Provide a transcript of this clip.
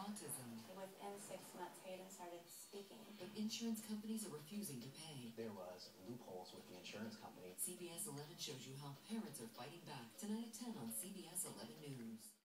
autism. Within 6 months, Hayden started speaking. But insurance companies are refusing to pay. There was loopholes with the insurance company. CBS11 shows you how parents are fighting back tonight at 10 on CBS11 News.